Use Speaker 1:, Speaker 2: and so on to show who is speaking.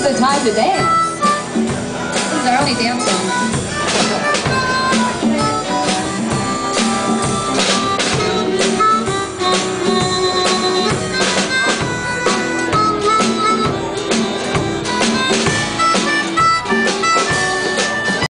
Speaker 1: the time to dance. This is our only dance song.